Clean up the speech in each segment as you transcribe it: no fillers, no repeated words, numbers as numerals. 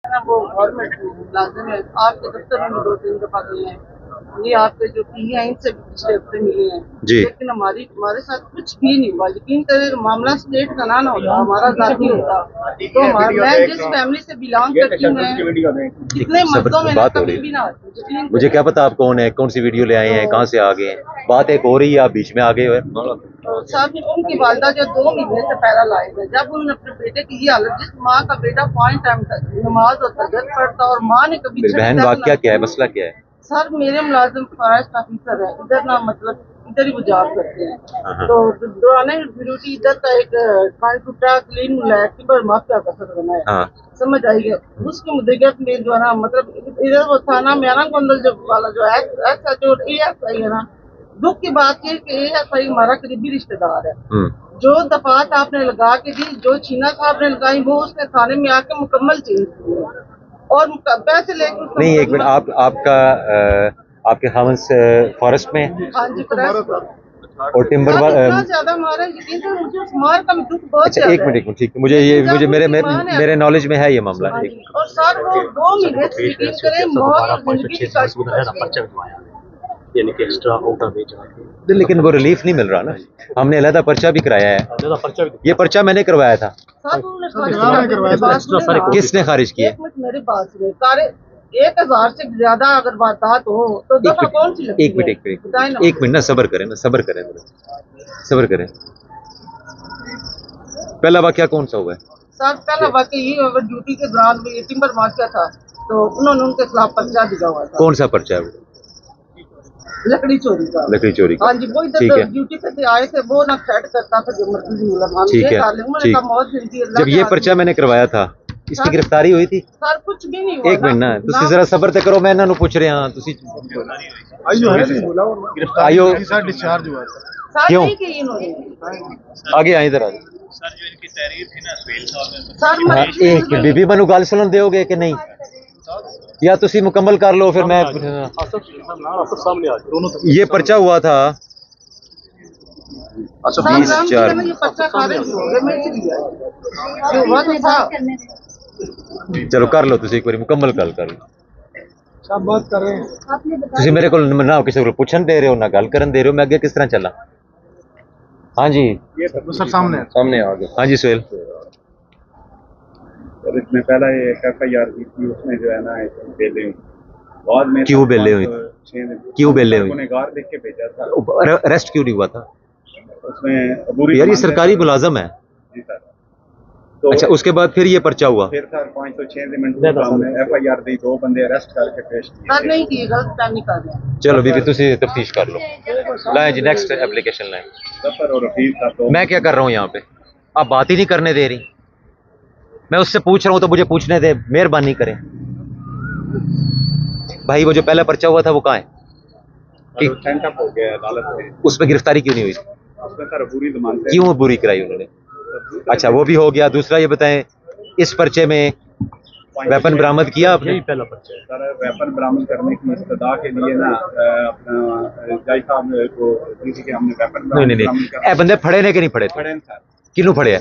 है ना वो गवर्नमेंट मुलाजिम है, आपके दफ्तर में 2-3 दफा गए हैं, ये आपके जो पी हैं इनसे पिछले हफ्ते मिले हैं जी। लेकिन हमारे साथ कुछ भी नहीं हुआ। यकीन करें मामला स्टेट का ना होता, हमारा जाती होता तो मैं जिस फैमिली से बिलोंग करती हूँ मैं कितने मर्दों में बात हो रही भी ना आती। मुझे क्या पता आप कौन है, कौन सी वीडियो ले आए हैं, कहाँ से आ गए हैं, बात एक हो रही है आप बीच में आ गए हुए। साहब उनकी वालदा जो 2 महीने से पैरालाइज है, जब उन्होंने अपने बेटे की ये हालत, जिस माँ का बेटा 5 टाइम तक नमाज और तहज्जुद पढ़ता और माँ ने कभी बहन वाकया क्या है, मसला क्या है? सर मेरे मुलाजिम फॉरेस्ट ऑफिसर है इधर ना, मतलब इधर ही वो जॉब करते हैं तो दौरान ड्यूटी इधर का एक टूटा क्लीन टिम्बर माफिया का सर बना है, समझ आएगी उसकी मुद्दत में जो है ना, मतलब इधर वो थाना म्याना गोंदल जो वाला जो है एएसआई है ना, दुख की बात है कि एएसआई हमारा करीबी रिश्तेदार है। जो दफात आपने लगा के दी, जो छीना साहब ने लगाई, वो उसने थाने में आके मुकम्मल चेंज की और पैसे लेकर नहीं। एक मिनट, आपके खामन से फॉरेस्ट में? हाँ जी, और टिम्बर ज्यादा मारा यकीन तो मुझे उस मार का दुख बहुत। अच्छा एक मिनट ठीक है, मुझे मेरे नॉलेज में है ये मामला। और सर वो 2 महीने से यकीन करें यानी कि एक्स्ट्रा आउट ऑफ एज, लेकिन वो रिलीफ नहीं मिल रहा ना। हमने अलहदा पर्चा भी कराया है, ये पर्चा मैंने करवाया था। किसने खारिज किया? मेरे पास 1000 से ज्यादा अगर बात हो तो दफा कौन सी लगती है? एक मिनट ना, सब्र करें। पहला वाकया कौन सा हुआ है सर? पहला वाकया ये ड्यूटी के दौरान टिम्बर वाकया था तो उन्होंने उनके खिलाफ पर्चा दिया हुआ था। कौन सा पर्चा है वो? लकड़ी चोरी का। हाँ जी, वो इधर ड्यूटी पे आए थे, वो ना थ्रेट करता था जो मर्जी मुलजमान। ठीक है, जब ये पर्चा मैंने करवाया था इसकी गिरफ्तारी हुई थी? सर कुछ भी नहीं हुआ। एक मिनट ना, तुसी जरा सब्र ते करो, मैं इन्हां नूं पुछ रहा हां। तुसी आयो डिस्चार्ज हुआ था क्यों? आगे आए इधर सर, जो इनकी तहरीर थी ना सुहेल साहब ने। एक बीबी मैनू गल सुनन दोगे कि नहीं, या तुसी मुकम्मल कर लो फिर मैं। ये पर्चा हुआ था 20/4। चलो कर लो, तुसी एक बार मुकम्मल गल कर लो। सब बात कर रहे हैं, तुसी मेरे को ना किसी को पुछन दे रहे हो ना गल करन दे रहे हो, मैं आगे किस तरह चला? हाँ जी, ये सर सामने आ गया। हाँ जी सुहेल। इसमें पहला ये FIR थी, उसमें जो है ना बेले हुई, बाद में क्यों बेले हुई? गुनहगार देख के भेजा था। अरेस्ट क्यों नहीं हुआ था उसमें? यार ये सरकारी मुलाजम है जी सर। तो अच्छा, उसके बाद फिर ये पर्चा हुआ? फिर सर 506 में FIR दी, 2 बंदे अरेस्ट करके पेश किए। चलो बीबी तुसी तफ्तीश कर लो। लाए जी नेक्स्ट एप्लीकेशन लाए। मैं क्या कर रहा हूँ यहाँ पे? आप बात ही नहीं करने दे रही। मैं उससे पूछ रहा हूँ तो मुझे पूछने दे, मेहरबानी करें भाई। वो जो पहला पर्चा हुआ था वो कहाँ है? हो गया अदालत में। उसमें गिरफ्तारी क्यों नहीं हुई? उसमें सर बुरी जमानत। क्यों बुरी कराई उन्होंने? अच्छा वो भी हो गया। दूसरा ये बताएं, इस पर्चे में वेपन बरामद किया आपने? यही पहला पर्चा है सर। वेपन बरामद करने की इस्तदा के लिए ना अपना जज साहब को किसी के हमने वेपन नहीं बंदे फड़े ने कि नहीं फड़े? फड़े सर। किनू फड़े?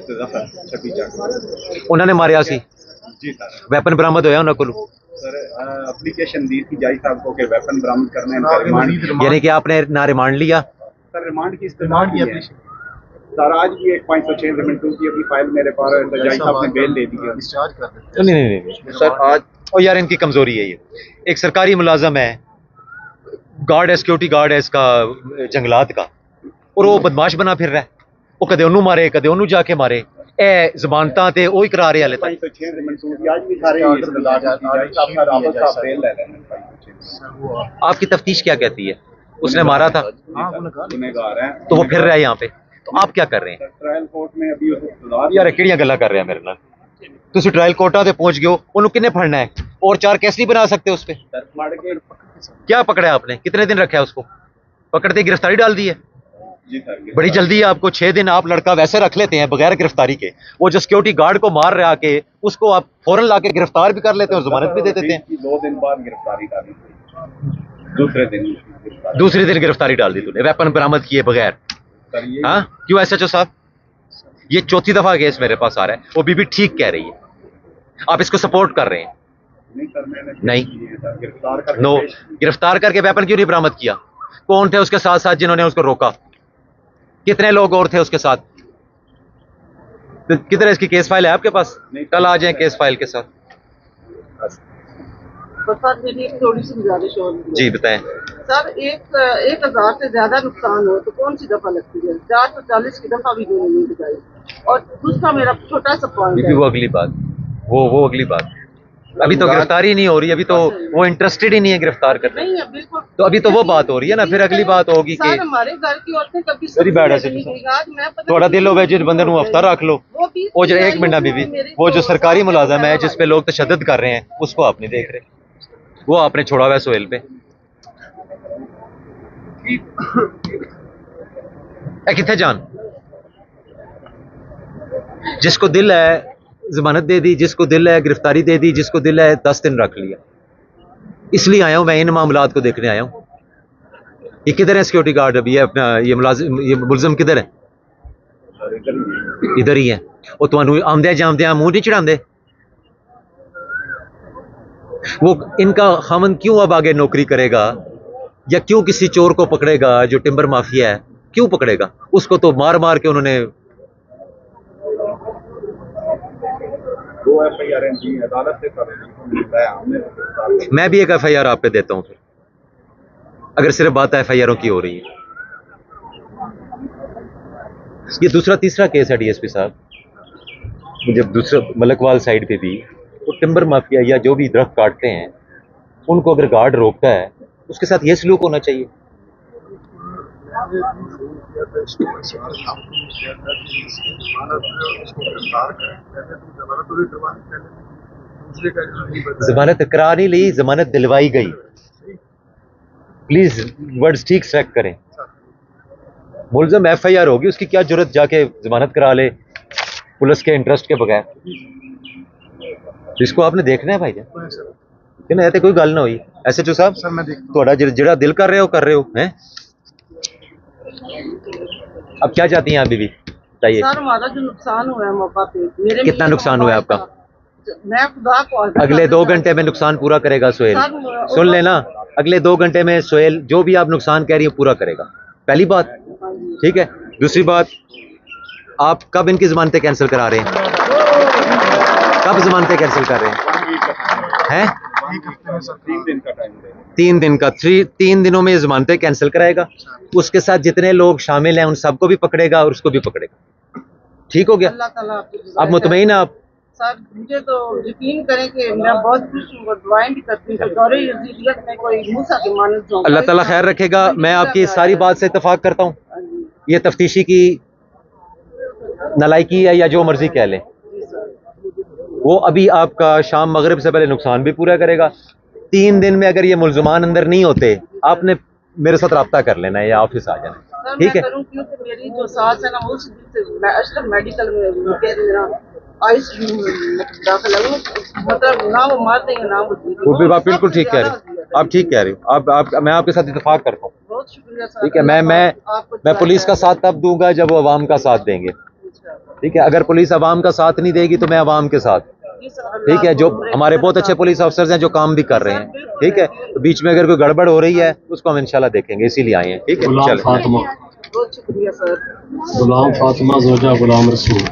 उन्होंने मारिया सी? जी सर। वेपन बरामद होया उन्होंने को? सर एप्लीकेशन दी थी जज साहब को कि वेपन बरामद करने, यानी कि आपने ना रिमांड लिया? सर रिमांड की इस्तदा की एप्लीकेशन सर आज भी एक 506 की अभी फाइल मेरे पास है, तो जज साहब ने बेल दे दी है, डिस्चार्ज कर देते। नहीं सर आज। और यार इनकी कमजोरी है, ये एक सरकारी मुलाजम है, गार्ड है, सिक्योरिटी गार्ड है इसका जंगलात का, और वो बदमाश बना फिर रहा है। वो कदे ओनू मारे कदे ओनू जाके मारे। ए जमानतां ते ओही करा रहे हाले तक। 506 आज भी सारे आपकी तफ्तीश क्या कहती है? उसने मारा था, गुनहगार है, तो वो फिर रहा है यहाँ पे, तो आप क्या कर रहे हैं? ट्रायल कोर्ट में अभी यार किहड़ियां गल्लां कर रहे हैं मेरे नाल? तुसी ट्रायल कोर्टा ते पहुंच गए हो, उन्होंने किन्ने फड़ना है? और 4 केस नहीं बना सकते उस पे? क्या पकड़ा है आपने? कितने दिन रखा है उसको? पकड़ते गिरफ्तारी डाल दी है? जी सर। बड़ी जल्दी है आपको। 6 दिन आप लड़का वैसे रख लेते हैं बगैर गिरफ्तारी के। वो जो सिक्योरिटी गार्ड को मार रहा के उसको आप फौरन लाके गिरफ्तार भी कर लेते हैं और जमानत भी दे देते हैं। 2 दिन बाद गिरफ्तारी डाली, दूसरे दिन गिरफ्तारी डाल दी तूने, वेपन बरामद किए बगैर। हाँ क्यों SHO साहब? ये 4थी दफा केस मेरे पास आ रहा है। वो बीबी ठीक कह रही है, आप इसको सपोर्ट कर रहे हैं। नहीं सर, मैंने नहीं, गिरफ्तार करके नो, गिरफ्तार करके वेपन क्यों नहीं बरामद किया? कौन थे उसके साथ साथ जिन्होंने उसको रोका? कितने लोग और थे उसके साथ? तो किधर इसकी केस फाइल है आपके पास? कल आ जाए केस फाइल के साथ। तो सर मेरी एक थोड़ी सी गुजारिश और जी बताएं। सर, 1,000 से ज्यादा नुकसान हो तो कौन सी दफा लगती है? 440 की दफा भी क्यों नहीं लगाई? और दूसरा मेरा छोटा सा पॉइंट है, वो अगली बात, वो अगली बात। अभी तो गिरफ्तारी नहीं हो रही, अभी तो वो इंटरेस्टेड ही नहीं है गिरफ्तार करने। नहीं है बिल्कुल। तो अभी तो वो बात हो रही है ना, फिर अगली बात होगी कि सर हमारे घर की औरतें कभी वेरी बैड है। थोड़ा दिल हो जिस बंदे ਨੂੰ हफ्ता रख लो। वो जो एक मिनट बीबी, वो जो सरकारी मुलाजम है जिस पे लोग तशद्दुद कर रहे हैं उसको आप नहीं देख रहे, वो आपने छोड़ा हुआ है सोहेल पे। कितने जान, जिसको दिल है जमानत दे दी, जिसको दिल है गिरफ्तारी दे दी, जिसको दिल है 10 दिन रख लिया। इसलिए आया हूं मैं, इन मामलात को देखने आया हूं। ये किधर है सिक्योरिटी गार्ड? अभी ये अपना ये मुलजिम किधर है? इधर ही है। वो तो आमदे जामदे मुंह नहीं चढ़ाते। वो इनका खामन क्यों अब आगे नौकरी करेगा, या क्यों किसी चोर को पकड़ेगा जो टिम्बर माफिया है? क्यों पकड़ेगा उसको? तो मार मार के उन्होंने अदालत से। मैं भी एक FIR आप पे देता हूं फिर, अगर सिर्फ बात FIRों की हो रही है। ये दूसरा तीसरा केस है DSP साहब, मुझे दूसरा मलकवाल साइड पे भी वो टिम्बर माफिया या जो भी दरख्त काटते हैं उनको अगर गार्ड रोकता है उसके साथ ये सलूक होना चाहिए। जमानत करा नहीं ली, जमानत दिलवाई गई। प्लीज वर्ड्स ठीक सेलेक्ट करें। मुलजिम FIR होगी, उसकी क्या जरूरत जाके जमानत करा ले पुलिस के इंटरेस्ट के बगैर? इसको आपने देखना है भाई जान, ऐसे कोई गल ना हुई। SHO साहब सर मैं देखता थोड़ा जिहड़ा दिल कर रहे हो हैं। अब क्या चाहती हैं आप बीबी, बताइए। सर हमारा जो नुकसान हुआ है मौका पे, मेरे कितना नुकसान हुआ है आपका? मैं खुदा को अगले 2 घंटे में नुकसान पूरा करेगा सोहेल, सुन लेना। अगले 2 घंटे में सोहेल जो भी आप नुकसान कह रही है पूरा करेगा, पहली बात, ठीक है। दूसरी बात, आप कब इनकी जमानतें कैंसिल करा रहे हैं? कब जमानतें कैंसिल कर रहे हैं? 3 दिन का टाइम है। 3 दिन का, 3 दिनों में जमानतें कैंसिल कराएगा। उसके साथ जितने लोग शामिल हैं उन सबको भी पकड़ेगा और उसको भी पकड़ेगा। ठीक हो गया? अल्लाह ताला आप मुतमईन हैं? आप सर मुझे तो यकीन करें कि मैं बहुत खुश हूँ, दुआएं भी करती हूँ दौरे यजीदियत में कोई मूसा के मानस हो। अल्लाह ताला खैर रखेगा। मैं आपकी सारी बात से इत्तेफाक करता हूँ। ये तफ्तीशी की नालायकी है या जो मर्जी कह लें, वो अभी आपका शाम मगरिब से पहले नुकसान भी पूरा करेगा। 3 दिन में अगर ये मुलजमान अंदर नहीं होते, आपने मेरे साथ रब्ता कर लेना है या ऑफिस आ जाना, ठीक है? मेरी जो सास है ना वो अशरफ मेडिकल में ICU में दाखिल है, मतलब ना वो मार देंगे ना वो भी। आप बिल्कुल ठीक कह रहे हो, आप ठीक कह रहे हो। आप मैं आपके साथ इत्तेफाक करता हूँ। बहुत शुक्रिया सर। ठीक है, मैं पुलिस का साथ तब दूंगा जब वो अवाम का साथ देंगे, ठीक है। अगर पुलिस अवाम का साथ नहीं देगी तो मैं अवाम के साथ, ठीक है। जो हमारे बहुत अच्छे पुलिस अफसर हैं जो काम भी कर रहे हैं, ठीक है। तो बीच में अगर कोई गड़बड़ हो रही है उसको हम इंशाल्लाह देखेंगे, इसीलिए आए हैं, ठीक है। चलो, बहुत शुक्रिया सर। गुलाम फातिमा जोजा गुलाम रसूल।